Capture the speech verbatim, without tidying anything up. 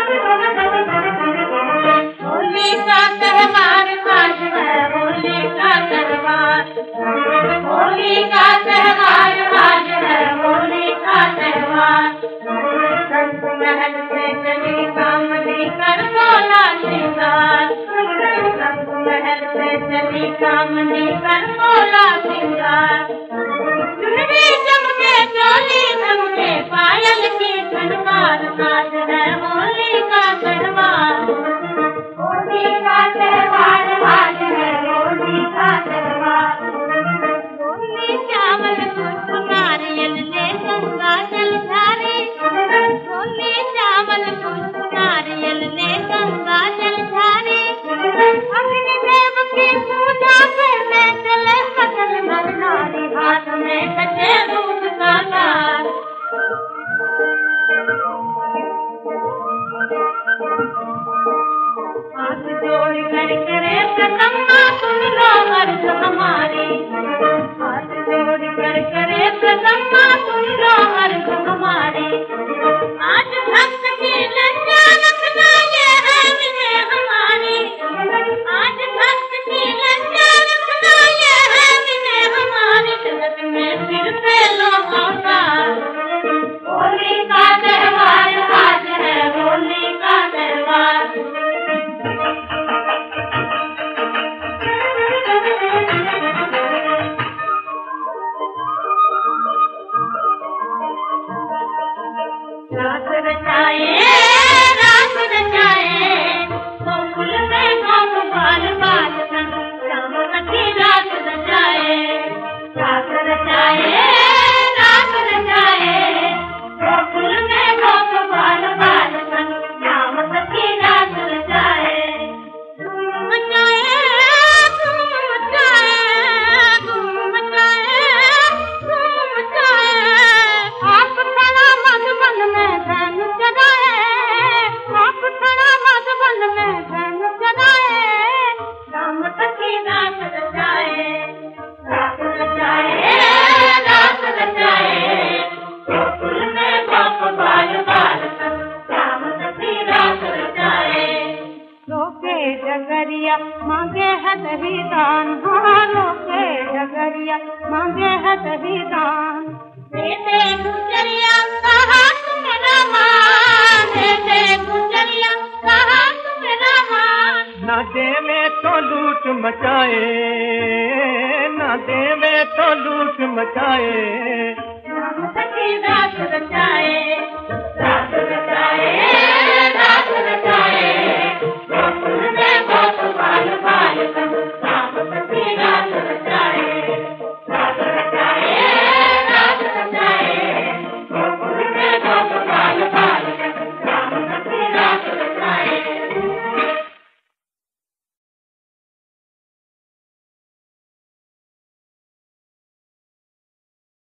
होली का त्योहार आज है, होली का त्योहार, होली का त्योहार आज है, होली का त्योहार। संत महल से चली कामनी कर बोला सिंगार, संत महल से चली कामनी कर बोला सिंगार। चुनरी चमके चोली चमके पायल की झनकार, आज है होली का त्योहार, होली का त्योहार आज है, होली का त्योहार। होली चावल कुछ नारियल ले गंगा जल धारे, होली चावल कुछ नारियल ले गंगा जल धारे। अग्नि देव की पूजा करने चले सकल नर नारी, हाथ में कटे दूध का तार। हाथ जोड़ कर करे प्रसन्ना सुन लो अर्ज हमारी, हाथ जोड़ कर करे प्रसन्ना सुन लो अर्ज हमारी। आज भक्त की लज्जा रखना ये है विजय हमारी, आज भक्त की लज्जा रखना ये है विजय हमारी। जगत में सिर पे लो अवतार, होली का त्योहार आज है, होली का त्योहार। रात रचाए रात रचाए गोकुल में गोप बाल बाल संग, श्याम सखी रात रचाए, रात रचाए रात रचाए गोकुल में गोप बाल बाल संग, श्याम सखी रात रचाए। धूम मचाए धूम मचाए धूम मचाए धूम मचाए। आप खड़ा मधुबन में धनु जगाए, आप खड़ा मधुबन में धनु जगाए। राम सखी रात रचाए, रात रचाए रात रचाए गोकुल में गोप बाल बाल संग, राम सखी रात रचाए। लोके डगरिया मांगे है दही दान, हाँ लोके डगरिया मांगे है दही दान। देते गुजरिया कहा तुम रमान, देते गुजरिया कहा तुम रमान। ना देवे तो लूट मचाए, ना देवे तो लूट मचाए।